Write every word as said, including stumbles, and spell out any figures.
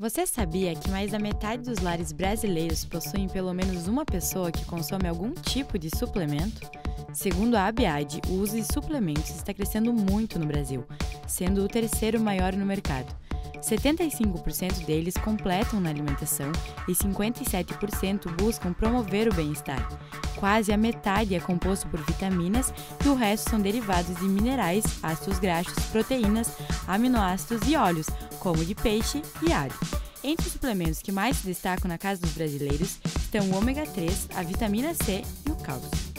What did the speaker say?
Você sabia que mais da metade dos lares brasileiros possuem pelo menos uma pessoa que consome algum tipo de suplemento? Segundo a Abiad, o uso de suplementos está crescendo muito no Brasil, sendo o terceiro maior no mercado. setenta e cinco por cento deles completam na alimentação e cinquenta e sete por cento buscam promover o bem-estar. Quase a metade é composto por vitaminas e o resto são derivados de minerais, ácidos graxos, proteínas, aminoácidos e óleos, como de peixe e alho. Entre os suplementos que mais se destacam na casa dos brasileiros estão o ômega três, a vitamina C e o cálcio.